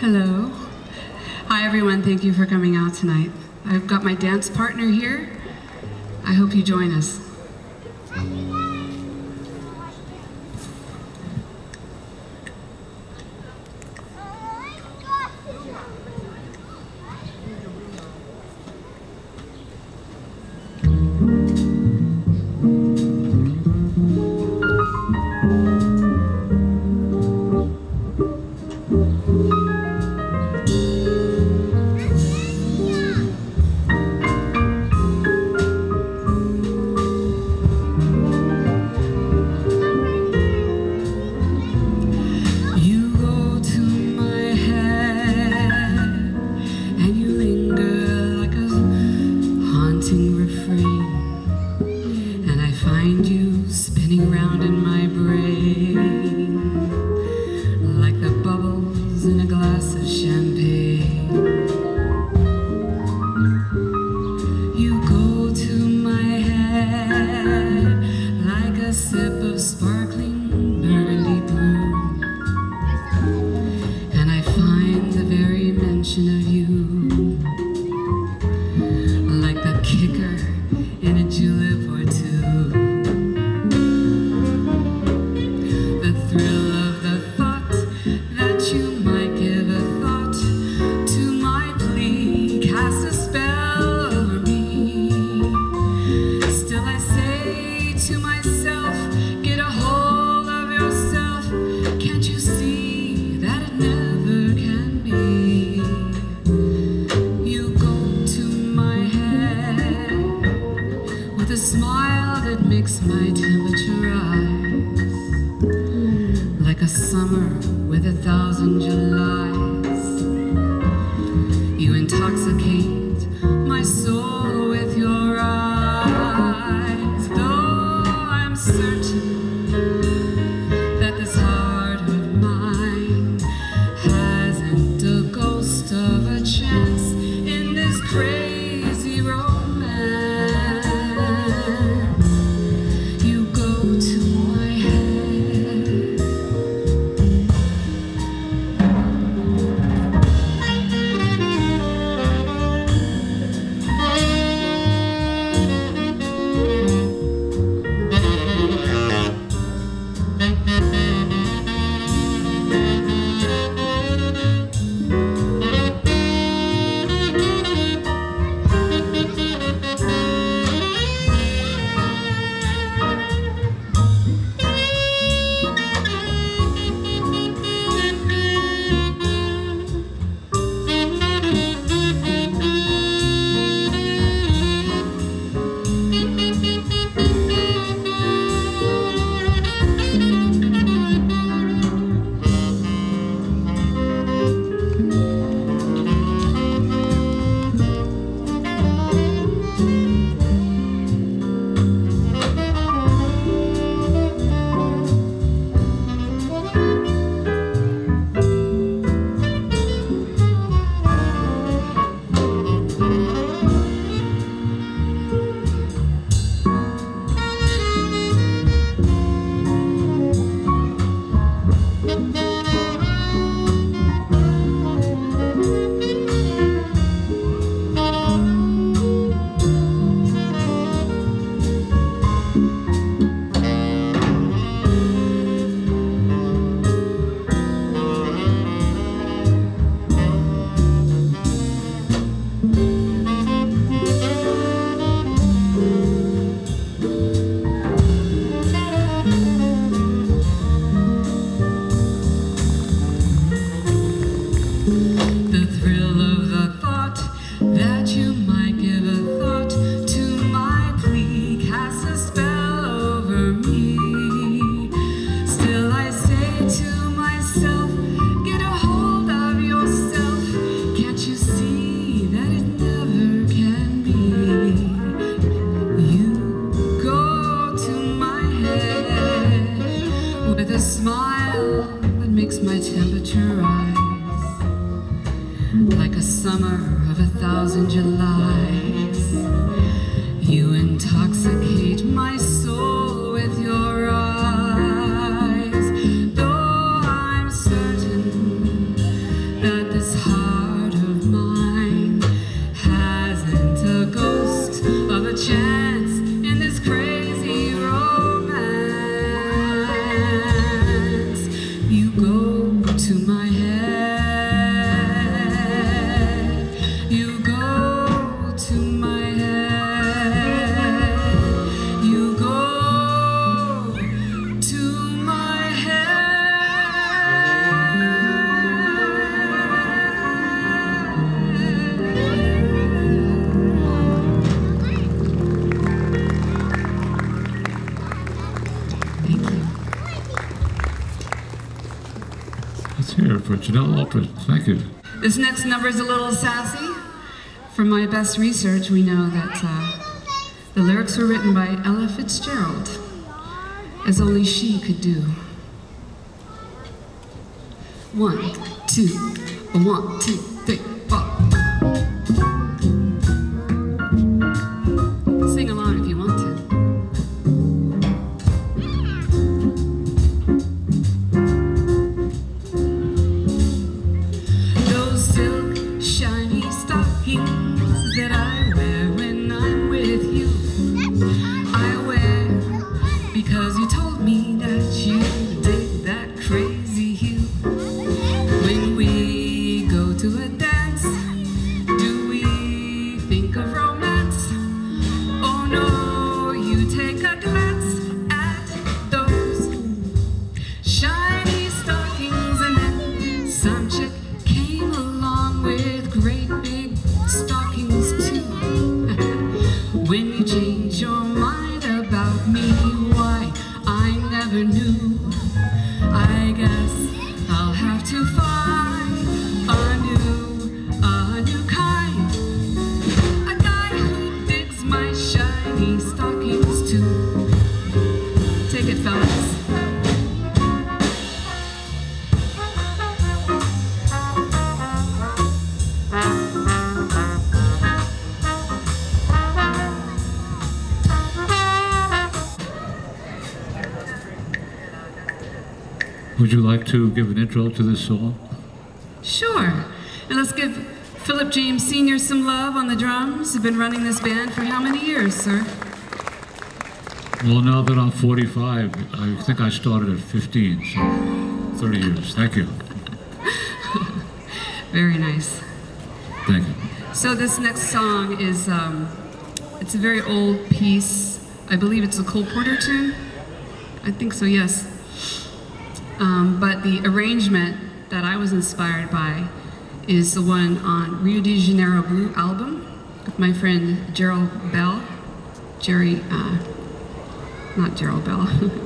Hello. Hi everyone, thank you for coming out tonight. I've got my dance partner here. I hope you join us. Find you spinning round in my brain like the bubbles in a glass of champagne. You go to my head like a sip of sparkling burgundy brew, and I find the very mention of you like the kicker in a julep or two. To myself, get a hold of yourself. Can't you see that it never can be? You go to my head with a smile that makes my temperature rise like a summer with 1,000 Julys. You intoxicate my soul with your eyes, though I'm certain that this heart of mine hasn't a ghost of a chance in this crazy romance. You go to my head. The thrill of the thought that you might give a thought to my plea casts a spell over me. Still I say to myself, get a hold of yourself. Can't you see that it never can be? You go to my head with a smile that makes my temperature rise like a summer of 1,000 Julys. You intoxicate my soul with your eyes, though I'm certain that the Janelle Aldred, thank you. This next number is a little sassy. From my best research, we know that the lyrics were written by Ella Fitzgerald, as only she could do. 1, 2, 1, 2, 3, 4. Sing along if you want to. Those silk, shiny stockings that I wear when I'm with you, I wear because you told me that you dig that crazy hue. When we go to a dance, do we think of romance? Oh no, you take a glance at those shiny stockings, and then some chick came along with great big stockings too. When you change your mind about me, why, I never knew. I guess I'll have to find a new kind, a guy who digs my shiny stockings too. Take it, fellas. Would you like to give an intro to this song? Sure. And let's give Philip James Sr. some love on the drums. You've been running this band for how many years, sir? Well, now that I'm 45, I think I started at 15, so 30 years. Thank you. Very nice. Thank you. So this next song is, it's a very old piece. I believe it's a Cole Porter tune. I think so, yes. But the arrangement that I was inspired by is the one on Rio de Janeiro Blue album with my friend Gerald Bell. Not Gerald Bell.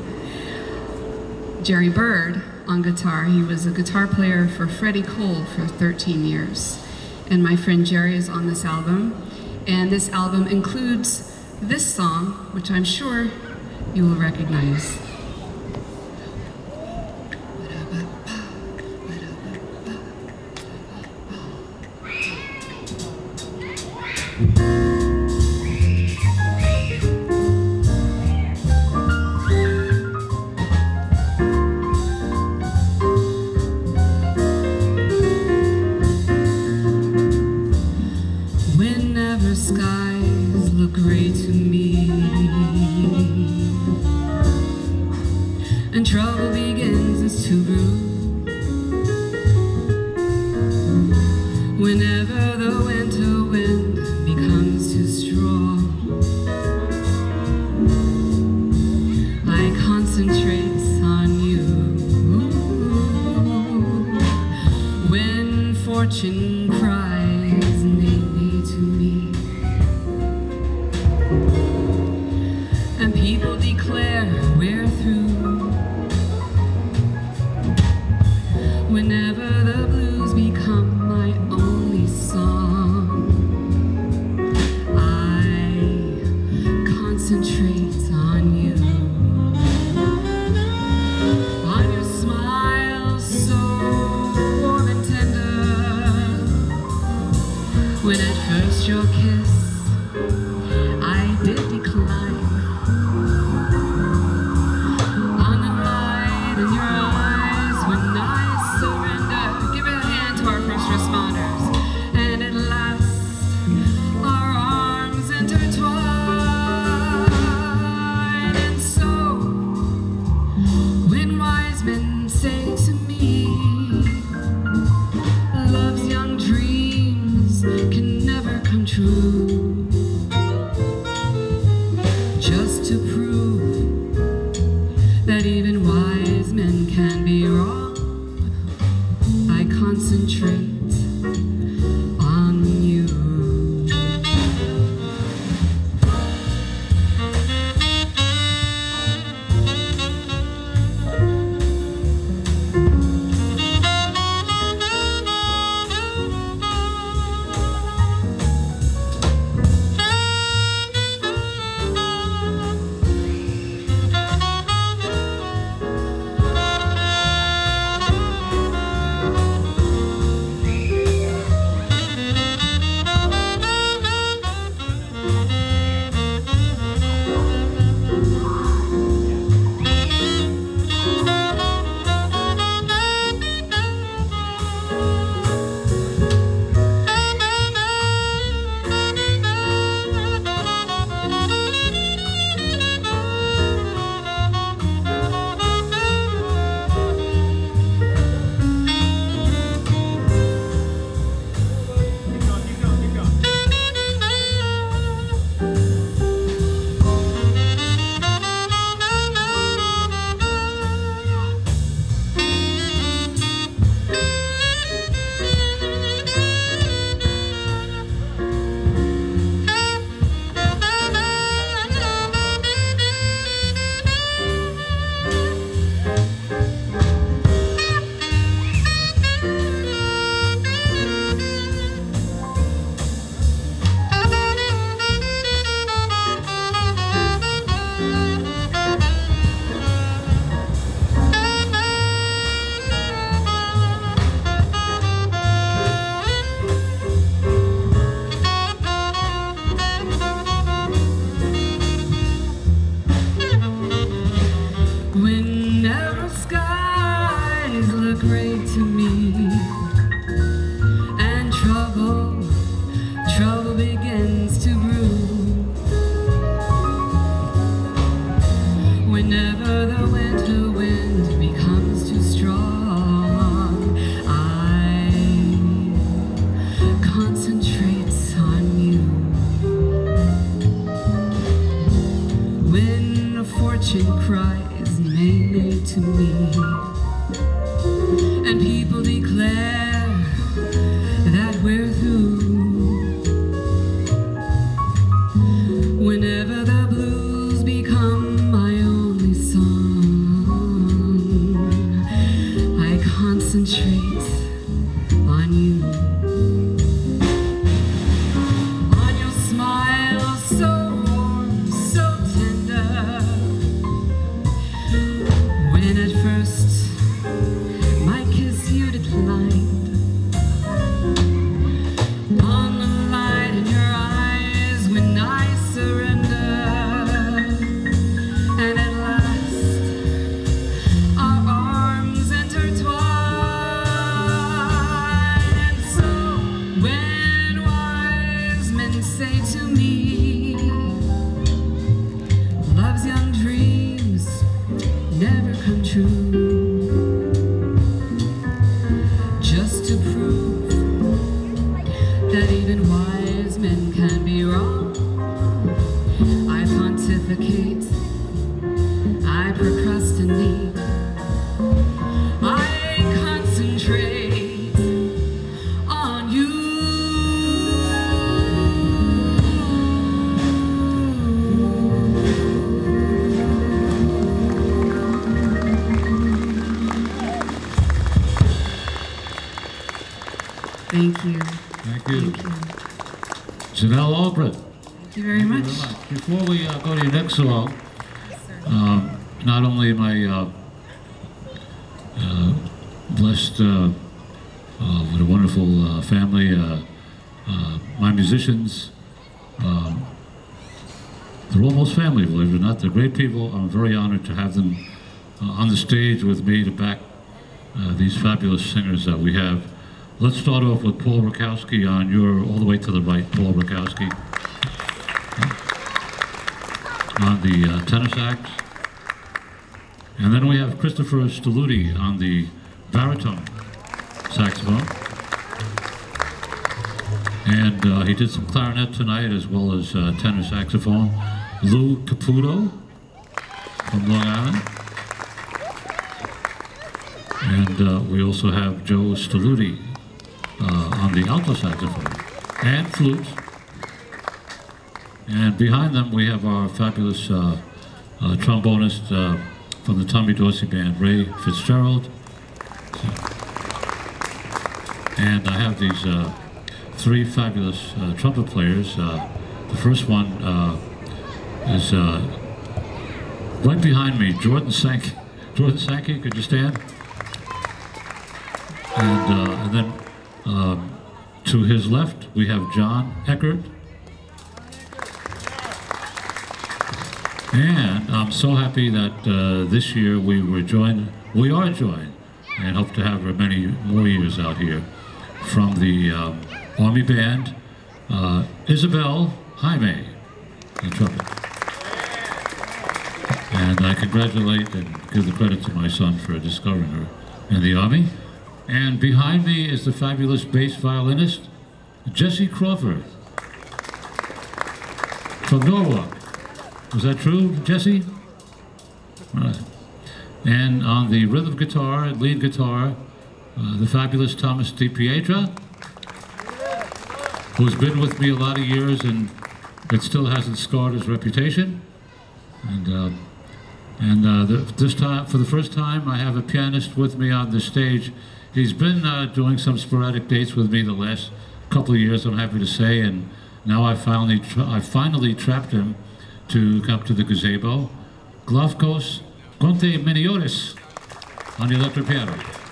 Jerry Bird on guitar. He was a guitar player for Freddie Cole for 13 years. And my friend Jerry is on this album. And this album includes this song, which I'm sure you will recognize. Whenever skies look gray to me and trouble begins to brew, whenever the winter wind becomes too strong, I concentrate on you. When fortune cries nay to me and people declare we're through, whenever the blues become my only song, I concentrate on you, on your smile so warm and tender. When at first your kiss I did decline, on the light in your eyes when I surrender. Give a hand to our first responders. And at last our arms intertwine. And so when wise men say to me, love's young dreams can never come true, just to prove that even wise men can be wrong, I concentrate on you. to me. And people declare that we're through. Whenever the blues become my only song, I concentrate on you. On your smile so warm, so tender. When at first my kiss you declined. On the light in your eyes when I surrender. And at last our arms intertwine. And so when wise men say to me, love's young dreams never come true, just to prove that even wise men can be wrong, I pontificate, I procrastinate, I concentrate on you. Thank you. Thank you. Thank you. Janelle Albrecht. Thank you very much. Before we go to your next song, not only am I blessed with a wonderful family, my musicians, they're almost family, believe it or not. They're great people. I'm very honored to have them on the stage with me to back these fabulous singers that we have. Let's start off with Paul Rakowski on your, all the way to the right, Paul Rakowski on the tenor sax. And then we have Christopher Stelluti on the baritone saxophone. And he did some clarinet tonight as well as tenor saxophone. Lou Caputo from Long Island. And we also have Joe Stelluti on the alto saxophone and flute. And behind them we have our fabulous trombonist from the Tommy Dorsey Band, Ray Fitzgerald. And I have these three fabulous trumpet players. The first one is right behind me, Jordan Sankey. Jordan Sankey, could you stand? And then to his left, we have John Eckert. And I'm so happy that this year we are joined, and hope to have many more years out here, from the Army Band, Isabel Jaime, the trumpet. And I congratulate and give the credit to my son for discovering her in the Army. And behind me is the fabulous bass violinist, Jesse Crawford, from Norwalk. Was that true, Jesse? Right. And on the rhythm guitar, lead guitar, the fabulous Thomas DiPietra, who's been with me a lot of years and it still hasn't scarred his reputation. And this time, for the first time, I have a pianist with me on the stage. He's been doing some sporadic dates with me the last couple of years, I'm happy to say, and now I finally trapped him to come to the gazebo. Glafkos Kontemeniotis on the electric piano.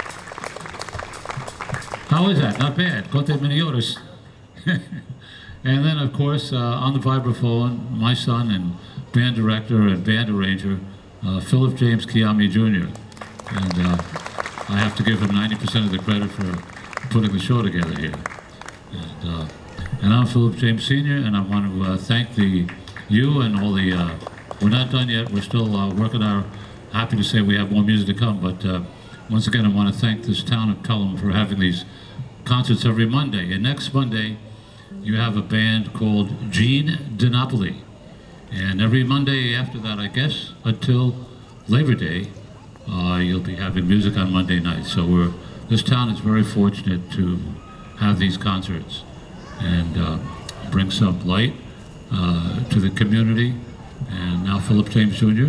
How is that? Not bad. Kontemeniotis. And then, of course, on the vibraphone, my son and band director and band arranger, Philip James Kiami Jr. And I have to give him 90% of the credit for putting the show together here. And I'm Philip James Sr., and I want to thank you and all the, we're not done yet, we're still working our, happy to say we have more music to come, but once again I want to thank this town of Pelham for having these concerts every Monday. And next Monday, you have a band called Gene DiNapoli. And every Monday after that, I guess, until Labor Day, You'll be having music on Monday night. So this town is very fortunate to have these concerts and bring some light to the community. And now Philip James Jr.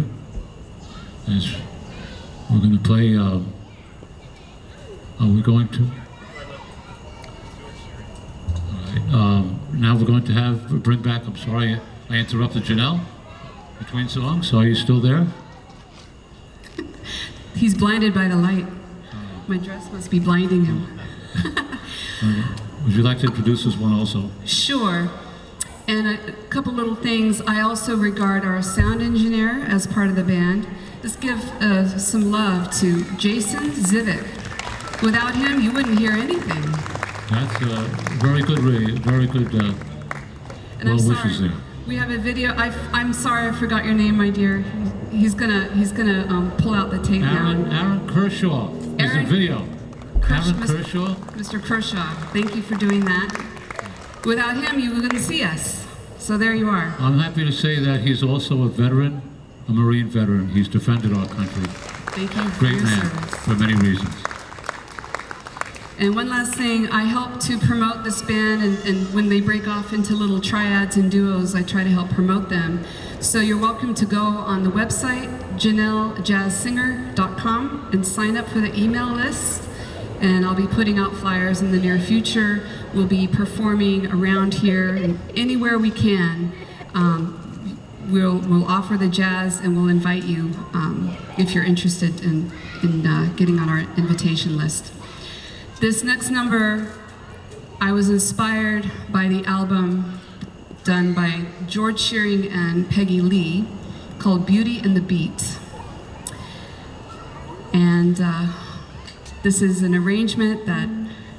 We're going to play. Are we going to? All right. Now we're going to bring back. I'm sorry, I interrupted Janelle between songs. So are you still there? He's blinded by the light. My dress must be blinding him. Would you like to introduce this one also? Sure. And a couple little things. I also regard our sound engineer as part of the band. Let's give some love to Jason Zivik. Without him, you wouldn't hear anything. That's very good, And I'm well wishes sorry. there. We have a video. I'm sorry, I forgot your name, my dear. He's gonna pull out the tape now. Aaron Kershaw. There's a video. Aaron Kershaw. Mr. Kershaw, thank you for doing that. Without him, you wouldn't see us. So there you are. I'm happy to say that he's also a veteran, a Marine veteran. He's defended our country. Thank you for Great your man, service. for many reasons. And one last thing, I help to promote this band, and when they break off into little triads and duos, I try to help promote them. So you're welcome to go on the website, JanelleJazzSinger.com, and sign up for the email list. And I'll be putting out flyers in the near future. We'll be performing around here and anywhere we can. We'll offer the jazz, and we'll invite you if you're interested in getting on our invitation list. This next number, I was inspired by the album done by George Shearing and Peggy Lee called Beauty and the Beat. And this is an arrangement that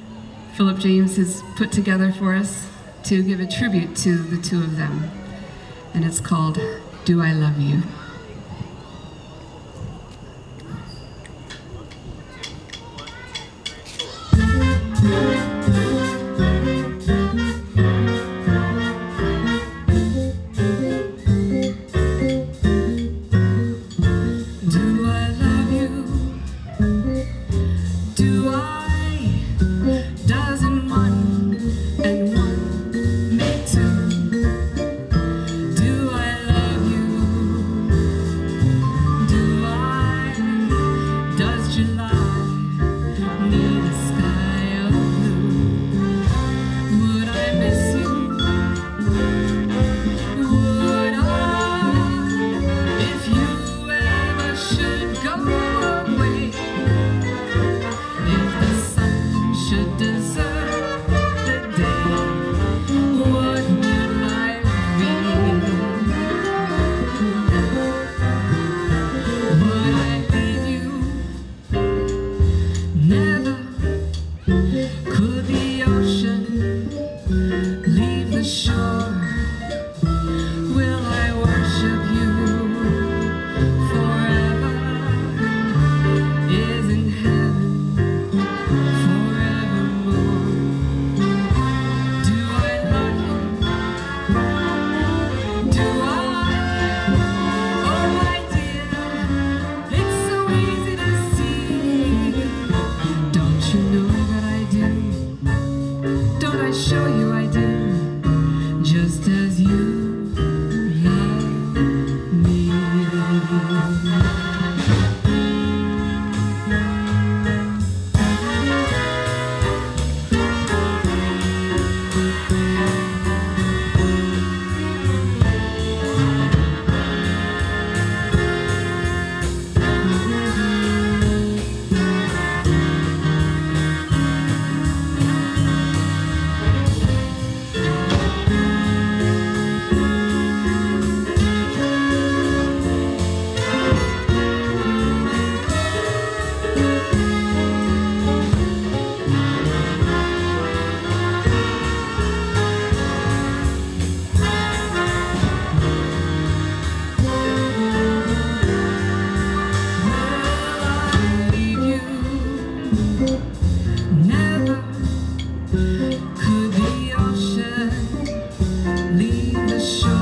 Philip James has put together for us to give a tribute to the two of them. And it's called Do I Love You?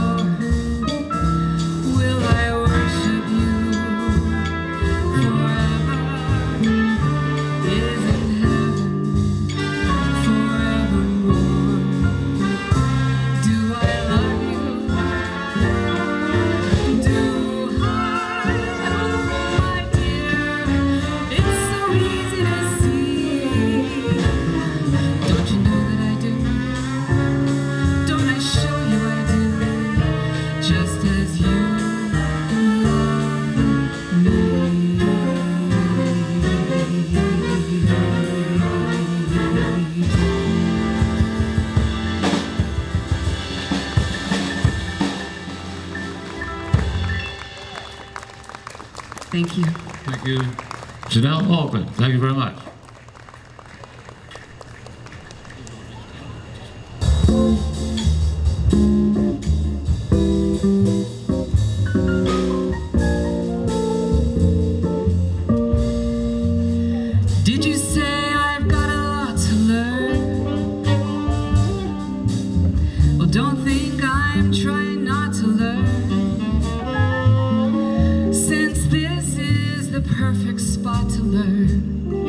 Forever Thank you. Thank you. Janelle Albin, thank you very much. Did you say I've got a lot to learn? Well, don't think I'm trying not to learn, since this is the perfect spot to learn.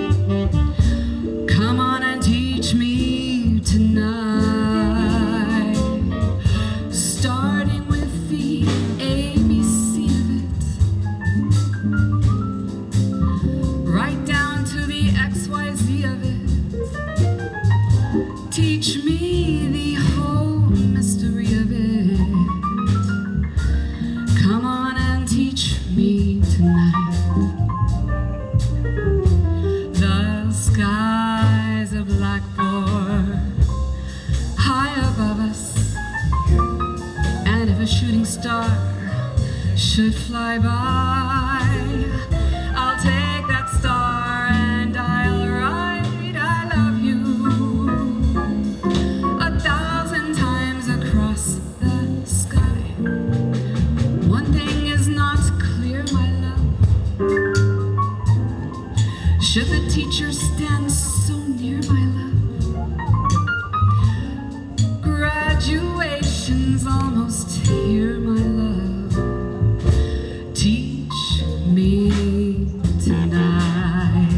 Come on and teach me tonight, starting with the ABC of it, right down to the XYZ of it. Teach me the whole mystery of it. Come on and teach me tonight. The sky's a blackboard high above us, and if a shooting star should fly by, I'll take that star and I'll write I love you 1,000 times across the sky. One thing is not clear, my love. Should the teacher stand so near, my love? Graduation's almost here, my love. Teach me tonight.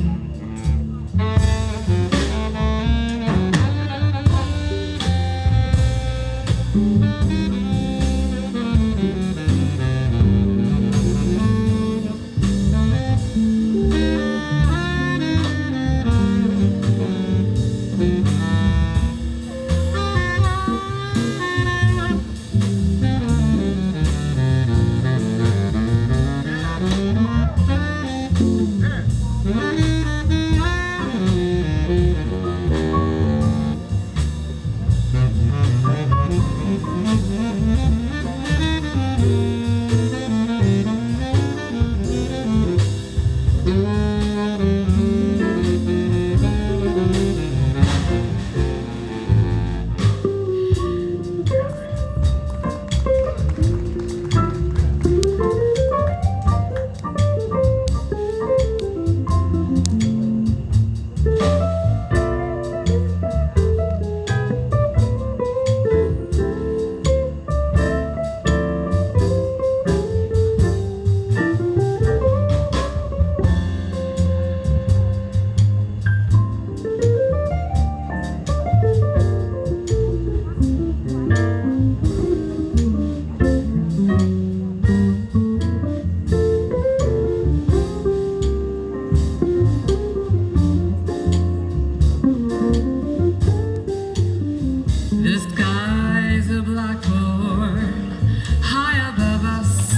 The sky's a blackboard high above us,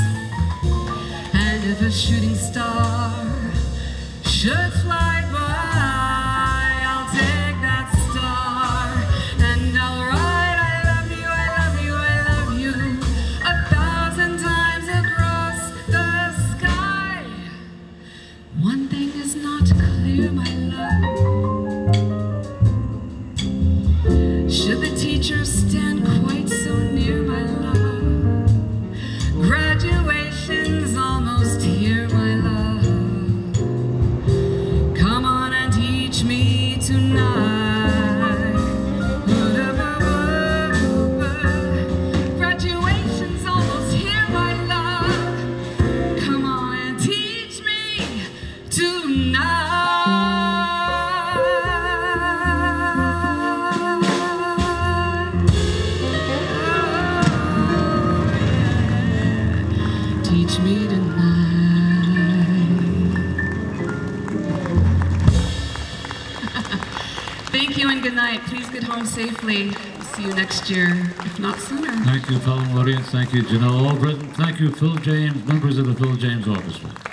and if a shooting star should fly by, I'll take that star and I'll write I love you, I love you, I love you 1,000 times across the sky. One thing is not clear, my love. Should the teacher stand quite so near, my love? Graduation's almost here, my love. Come on and teach me tonight. Graduation's almost here, my love. Come on and teach me tonight. Teach me tonight. Thank you and good night. Please get home safely. See you next year, if not sooner. Thank you, fellow audience. Thank you, Janelle Albritton. Thank you, Phil James, members of the Phil James Orchestra.